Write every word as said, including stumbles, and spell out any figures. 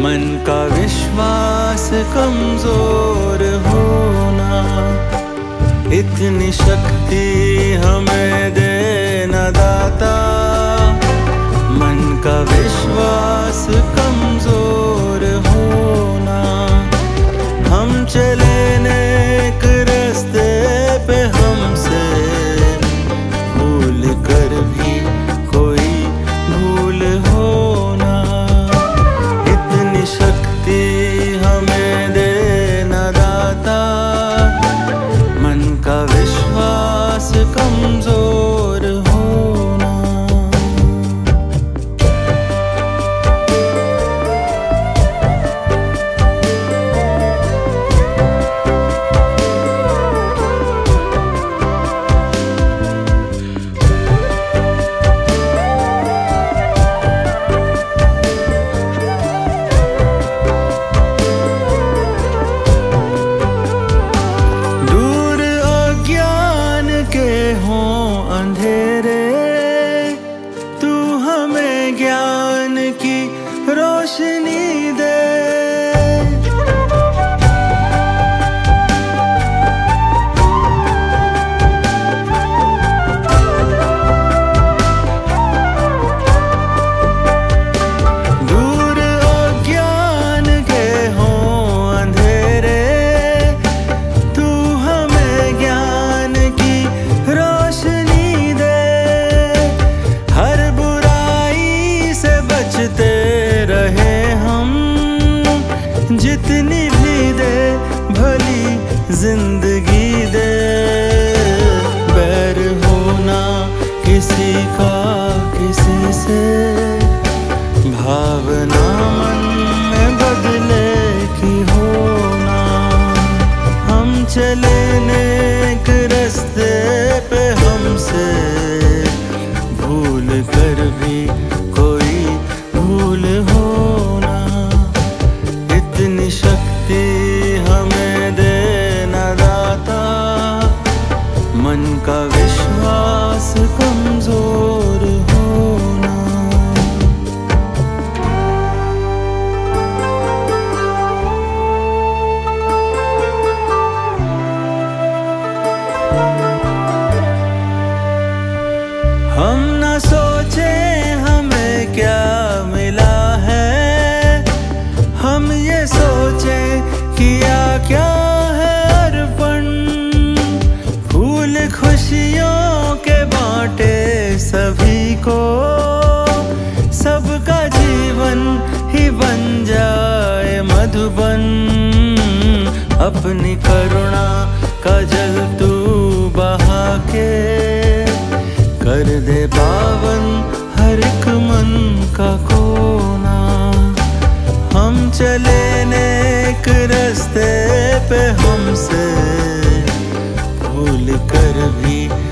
मन का विश्वास कमजोर होना। इतनी शक्ति हमें देना दाता, मन का विश्वास कमजोर होना। हम चले नेक रास्ते पे, हमसे भूल कर भी कोई भूल होना। इतनी शक्ति हमें देना दाता, मन का विश्वास कमजोर होना। दूर अज्ञान के हों अंधेरे, तू हमें ज्ञान की रोशनी दे। दूर अज्ञान के हों अंधेरे, तू हमें ज्ञान की रोशनी दे। हर बुराई से बचते रहे हम, जितनी भी दे भली जिंदगी दे। बैर होना किसी का किसी से, भावना मन में बदले की होना। हम चले नेक रास्ते पे, हमसे भूल कर भी कोई भूल होना। इतनी शक्ति हमें देना दाता, मन का विश्वास कमजोर होना। हम न सोचे हमें क्या मिला है, हम ये सोचे किया क्या है अर्पण। फूल खुशियों के बांटे सभी को, सबका जीवन ही बन जाए मधुबन। अपनी करुणा का जल तू बहा के, कर दे पावन हर एक मन का कोना। हम चले नेक रास्ते पे, हमसे भूल कर भी